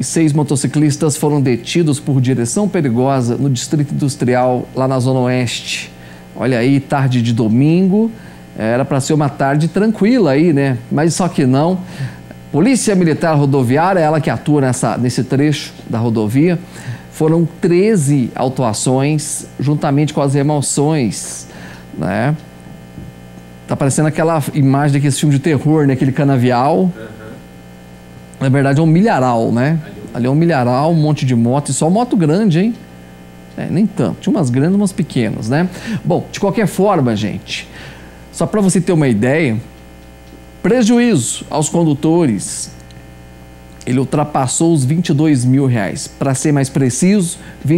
e 6 motociclistas foram detidos por direção perigosa no Distrito Industrial, lá na Zona Oeste. Olha aí, tarde de domingo, era para ser uma tarde tranquila aí, né? Mas só que não. Polícia Militar Rodoviária, ela que atua nesse trecho da rodovia, foram 13 autuações, juntamente com as remoções, né? Tá parecendo aquela imagem daquele filme de terror, né? Aquele canavial. Na verdade é um milharal, né? Ali é um milharal, um monte de moto, e só moto grande, hein? Nem tanto, tinha umas grandes e umas pequenas, né? Bom, de qualquer forma, gente, só para você ter uma ideia, prejuízo aos condutores, ele ultrapassou os R$22 mil. Para ser mais preciso, R$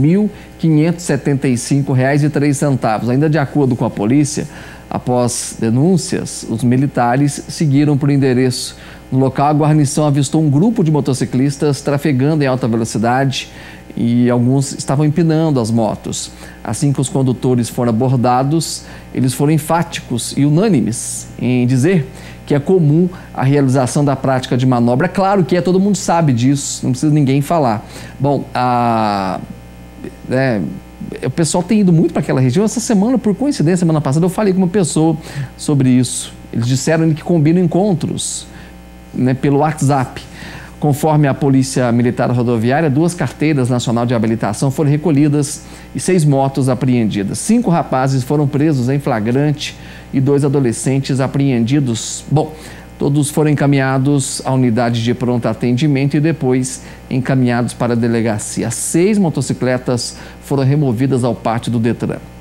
22.575,03. Ainda de acordo com a polícia, após denúncias, os militares seguiram para o endereço. No local, a guarnição avistou um grupo de motociclistas trafegando em alta velocidade e alguns estavam empinando as motos. Assim que os condutores foram abordados, eles foram enfáticos e unânimes em dizer que é comum a realização da prática de manobra. Claro que todo mundo sabe disso, não precisa ninguém falar. Bom, o pessoal tem ido muito para aquela região. Essa semana, por coincidência, semana passada, eu falei com uma pessoa sobre isso. Eles disseram que combinam encontros, né, pelo WhatsApp. Conforme a Polícia Militar Rodoviária, 2 carteiras nacional de habilitação foram recolhidas e 6 motos apreendidas. 5 rapazes foram presos em flagrante e 2 adolescentes apreendidos. Bom, todos foram encaminhados à unidade de pronto atendimento e depois encaminhados para a delegacia. 6 motocicletas foram removidas ao pátio do Detran.